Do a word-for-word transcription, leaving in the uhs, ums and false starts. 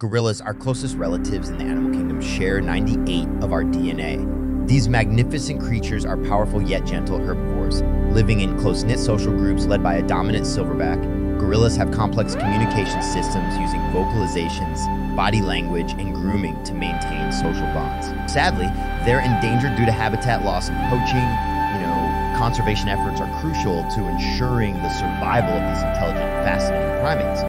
Gorillas, our closest relatives in the animal kingdom, share ninety-eight of our D N A. These magnificent creatures are powerful yet gentle herbivores, living in close-knit social groups led by a dominant silverback. Gorillas have complex communication systems using vocalizations, body language, and grooming to maintain social bonds. Sadly, they're endangered due to habitat loss and poaching. You know, conservation efforts are crucial to ensuring the survival of these intelligent, fascinating primates.